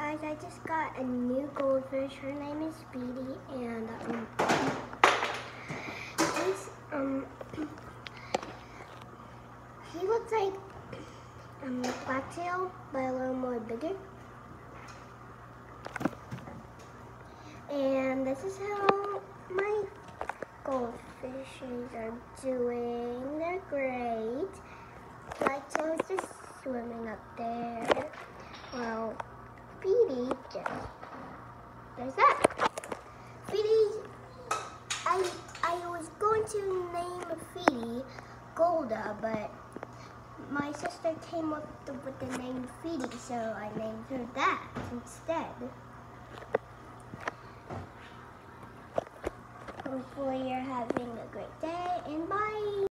guys, I just got a new goldfish. Her name is Speedy, and he looks like blacktail, but a little more bigger. And this is how my goldfishes are doing. They're great. Blacktail's just swimming up there. Well, Speedy there's that. Speedy, I was going to name Speedy Golda, but my sister came up with the name Speedy, so I named her that instead. Hopefully you're having a great day, and bye!